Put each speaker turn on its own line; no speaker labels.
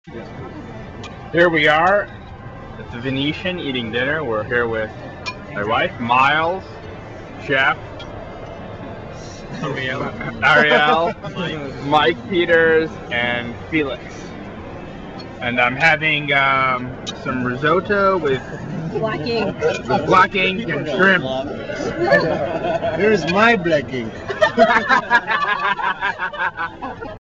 Here we are at the Venetian eating dinner. We're here with my wife, Miles, Chef, Ariel, Mike Peters, and Felix. And I'm having some risotto with
Black ink.
black ink and shrimp.
Here's my black ink.